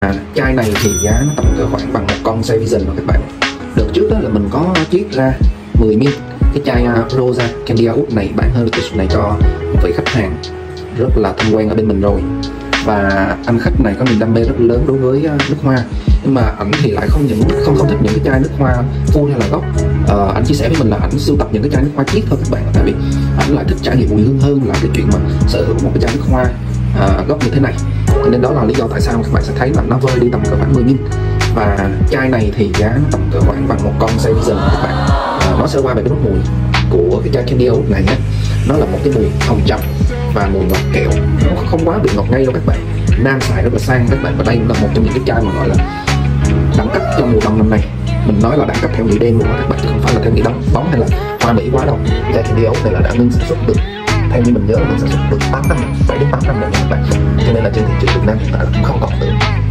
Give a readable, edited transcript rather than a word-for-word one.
Và chai này thì giá nó tầm cỡ khoảng bằng một con Vision rồi các bạn. Đợt trước đó là mình có chiết ra 10ml cái chai Rosa Candy Oud này, bán hơi cái này cho một vị khách hàng rất là thân quen ở bên mình rồi. Và anh khách này có niềm đam mê rất lớn đối với nước hoa, nhưng mà ảnh thì lại không thích những cái chai nước hoa full hay là gốc. Anh chia sẻ với mình là ảnh sưu tập những cái chai nước hoa chiết thôi các bạn, tại vì ảnh lại thích trải nghiệm mùi hương hơn là cái chuyện mà sở hữu một cái chai nước hoa gốc như thế này. Cho nên đó là lý do tại sao các bạn sẽ thấy là nó vơi đi tầm cỡ khoảng 10ml. Và chai này thì giá nó tầm cỡ khoảng bằng một con Vision các bạn. Nó sẽ qua về cái nốt mùi của cái chai Candy Oud này nhé. Nó là một cái mùi hồng trầm và mùi ngọt kẹo, nó không quá bị ngọt ngây đâu các bạn. Nam xài rất là sang các bạn, và đây cũng là một trong những cái chai mà gọi là đẳng cấp trong mùa đông năm nay. Mình nói là đẳng cấp theo nghĩa đen luôn đó các bạn, chứ không phải là theo nghĩa bóng hay là hoa mỹ quá đâu. Chai Candy Oud này là đã ngưng sản xuất được, theo như mình nhớ là ngưng sản xuất được 7 đến 8 năm rồi các bạn. Cho nên là trên thị trường Việt Nam hiện tại là cũng không còn nữa.